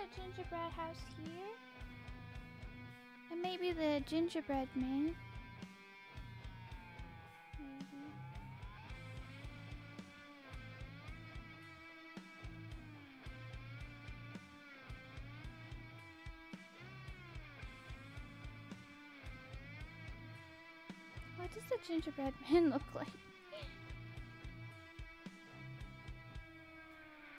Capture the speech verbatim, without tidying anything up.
a gingerbread house here? And maybe the gingerbread man. Maybe. What does the gingerbread man look like?